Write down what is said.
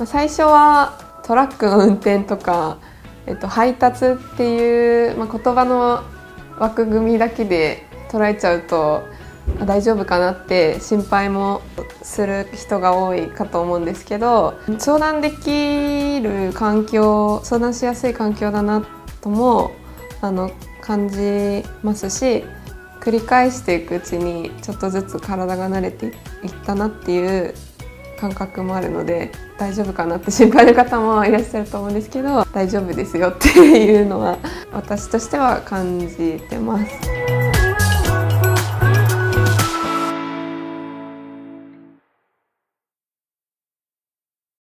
最初はトラックの運転とか、配達っていう、言葉の枠組みだけで捉えちゃうと大丈夫かなって心配もする人が多いかと思うんですけど、相談できる環境、相談しやすい環境だなとも感じますし、繰り返していくうちにちょっとずつ体が慣れていったなっていう感覚もあるので、大丈夫かなって心配な方もいらっしゃると思うんですけど、大丈夫ですよっていうのは私としては感じてます。